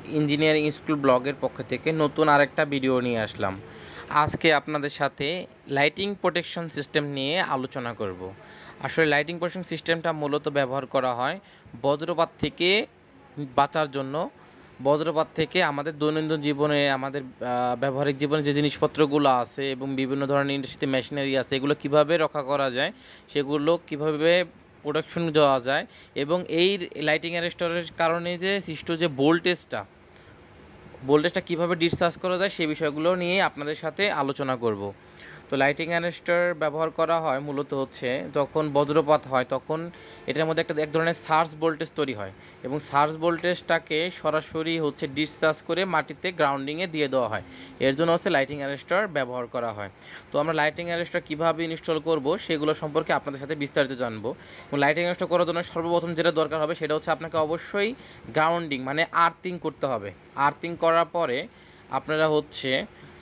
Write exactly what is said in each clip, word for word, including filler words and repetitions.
Engineering school ব্লগের পক্ষ থেকে নতুন আরেকটা ভিডিও নিয়ে আসলাম। আজকে আপনাদের সাথে লাইটিং প্রোটেকশন সিস্টেম নিয়ে আলোচনা করব। আসলে লাইটিং প্রোটেকশন সিস্টেমটা মূলত ব্যবহার করা হয় বজ্রপাত থেকে বাঁচার জন্য। বজ্রপাত থেকে আমাদের দৈনন্দিন জীবনে, আমাদের ব্যবহারিক জীবনে যে জিনিসপত্রগুলো আছে এবং বিভিন্ন ধরনের ইন্ডাস্ট্রিতে মেশিনারি আছে, এগুলো কিভাবে রক্ষা করা যায়, সেগুলো কিভাবে প্রোটেকশন দেওয়া যায়, এবং এই লাইটিং অ্যারেস্টরের কারণে যে সৃষ্ট যে ভোল্টেজটা ভোল্টেজটা কীভাবে ডিসচার্জ করা যায়, সেই বিষয়গুলো নিয়ে আপনাদের সাথে আলোচনা করব। তো লাইটিং অ্যারেস্টার ব্যবহার করা হয় মূলত হচ্ছে যখন বজ্রপাত হয়, তখন এটার মধ্যে একটা এক ধরনের সার্জ ভোল্টেজ তৈরি হয় এবং সার্জ ভোল্টেজটাকে সরাসরি হচ্ছে ডিসচার্জ করে মাটিতে গ্রাউন্ডিংয়ে দিয়ে দেওয়া হয়। এর জন্য হচ্ছে লাইটিং অ্যারেস্টার ব্যবহার করা হয়। তো আমরা লাইটিং অ্যারেস্টার কীভাবে ইনস্টল করব সেগুলো সম্পর্কে আপনাদের সাথে বিস্তারিত জানবো। এবং লাইটিং অ্যারেস্টার করার জন্য সর্বপ্রথম যেটা দরকার হবে সেটা হচ্ছে আপনাকে অবশ্যই গ্রাউন্ডিং মানে আর্থিং করতে হবে। আর্থিং করার পরে আপনারা হচ্ছে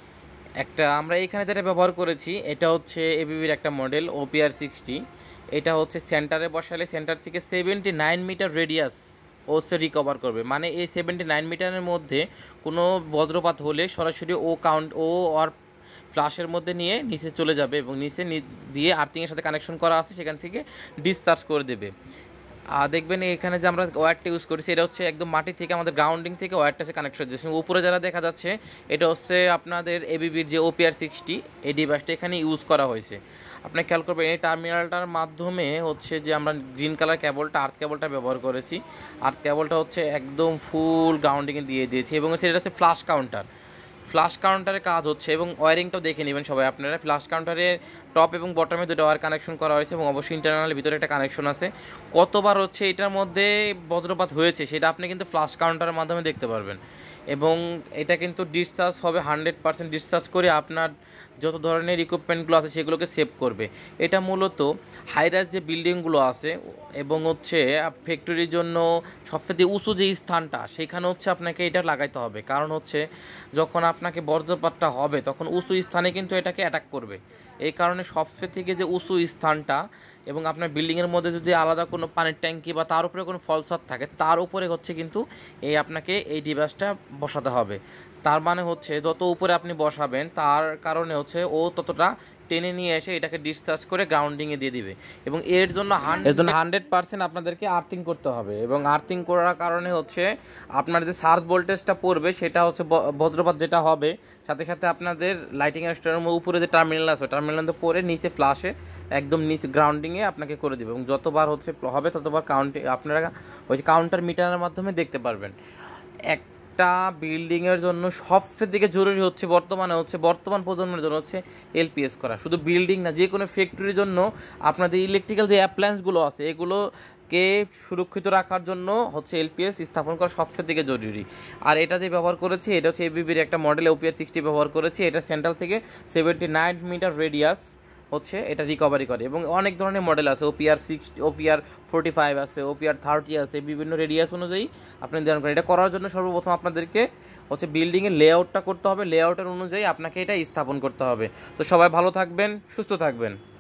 একটা, আমরা এখানে যেটা ব্যবহার করেছি এটা হচ্ছে এবিবির একটা মডেল ওপিআর সিক্সটি। এটা হচ্ছে সেন্টারে বসালে সেন্টার থেকে সেভেন্টি নাইন মিটার রেডিয়াস ও সে রিকভার করবে। মানে এই সেভেন্টি নাইন মিটারের মধ্যে কোনো বজ্রপাত হলে সরাসরি ও কাউন্ট ও আর ফ্লাশের মধ্যে নিয়ে নিচে চলে যাবে এবং নিচে দিয়ে আর্থিংয়ের সাথে কানেকশন করা আছে, সেখান থেকে ডিসচার্জ করে দেবে। আর দেখবেন এখানে যে আমরা ওয়্যারটা ইউজ করেছি এটা হচ্ছে একদম মাটি থেকে আমাদের গ্রাউন্ডিং থেকে ওয়্যারটা কানেকশন হচ্ছে। উপরে যারা দেখা যাচ্ছে এটা হচ্ছে আপনাদের এবিবির যে ওপিআর সিক্সটি, এই ডিভাইসটা এখানে ইউজ করা হয়েছে। আপনি খেয়াল করবেন এই টার্মিনালটার মাধ্যমে হচ্ছে যে আমরা গ্রিন কালার কেবলটা, আর্থ কেবলটা ব্যবহার করেছি। আর্থ কেবলটা হচ্ছে একদম ফুল গ্রাউন্ডিংয়ে দিয়ে দিয়েছি এবং এটা হচ্ছে ফ্লাশ কাউন্টার। ফ্লাশ কাউন্টারের কাজ হচ্ছে, এবং ওয়ারিংটাও দেখে নেবেন সবাই আপনারা। ফ্লাশ কাউন্টারের টপ এবং বটমে দুটো ওয়ার কানেকশন করা হয়েছে এবং অবশ্যই ইন্টারনালের ভিতরে একটা কানেকশন আছে। কতবার হচ্ছে এটার মধ্যে বজ্রপাত হয়েছে সেটা আপনি কিন্তু ফ্লাশ কাউন্টারের মাধ্যমে দেখতে পারবেন। এবং এটা কিন্তু ডিসচার্জ হবে হান্ড্রেড পার্সেন্ট ডিসচার্জ করে আপনার যত ধরনের ইকুইপমেন্টগুলো আছে সেগুলোকে সেভ করবে। এটা মূলত হাইরাইজ যে বিল্ডিংগুলো আছে এবং হচ্ছে ফ্যাক্টরির জন্য সবথেকে উঁচু যে স্থানটা, সেখানে হচ্ছে আপনাকে এটা লাগাইতে হবে। কারণ হচ্ছে যখন আপনাকে বজ্রপাতটা হবে তখন উঁচু স্থানে কিন্তু এটাকে অ্যাটাক করবে। এই কারণে সবচেয়ে থেকে যে উঁচু স্থানটা, এবং আপনার বিল্ডিংয়ের মধ্যে যদি আলাদা কোনো পানির ট্যাঙ্কি বা তার উপরে কোনো ফলসাদ থাকে, তার উপরে হচ্ছে কিন্তু এই আপনাকে এই ডিভাইসটা বসাতে হবে। তার মানে হচ্ছে যত উপরে আপনি বসাবেন তার কারণে হচ্ছে ও ততটা টেনে নিয়ে এসে এটাকে ডিসচার্জ করে গ্রাউন্ডিংয়ে দিয়ে দিবে। এবং এর জন্য এর জন্য হান্ড্রেড পার্সেন্ট আপনাদেরকে আর্থিং করতে হবে। এবং আর্থিং করার কারণে হচ্ছে আপনার যে সার্জ ভোল্টেজটা পড়বে সেটা হচ্ছে বজ্রপাত যেটা হবে সাথে সাথে আপনাদের লাইটিং অ্যারেস্টারের উপরে যে টার্মিনাল আছে টার্মিনাল পরে নিচে ফ্লাশে একদম নিচে গ্রাউন্ডিংয়ে আপনাকে করে দেবে। এবং যতবার হচ্ছে হবে ততবার কাউন্টিং আপনারা ওই কাউন্টার মিটারের মাধ্যমে দেখতে পারবেন। এক একটা বিল্ডিংয়ের জন্য সবচেয়ে থেকে জরুরি হচ্ছে বর্তমানে হচ্ছে বর্তমান প্রজন্মের জন্য হচ্ছে এলপিএস করা। শুধু বিল্ডিং না, যে কোনো ফ্যাক্টরির জন্য আপনাদের ইলেকট্রিক্যাল যে অ্যাপ্লায়েন্সগুলো আছে এগুলোকে সুরক্ষিত রাখার জন্য হচ্ছে এলপিএস স্থাপন করা সবচেয়ে থেকে জরুরি। আর এটা যে ব্যবহার করেছি এটা হচ্ছে এবিবির একটা মডেল ওপিআর সিক্সটি ব্যবহার করেছি। এটা সেন্ট্রাল থেকে সেভেন্টি নাইন মিটার রেডিয়াস হচ্ছে এটা রিকভারি করে। এবং অনেক ধরনের মডেল আছে, OPR sixty, OPR forty five আছে, ওপিআর থার্টি আছে, বিভিন্ন রেডিয়াস অনুযায়ী আপনি ধ্যান করেন। এটা করার জন্য সর্বপ্রথম আপনাদেরকে হচ্ছে বিল্ডিংয়ের লেআউটটা করতে হবে, লেআউটের অনুযায়ী আপনাকে এটা স্থাপন করতে হবে। তো সবাই ভালো থাকবেন, সুস্থ থাকবেন।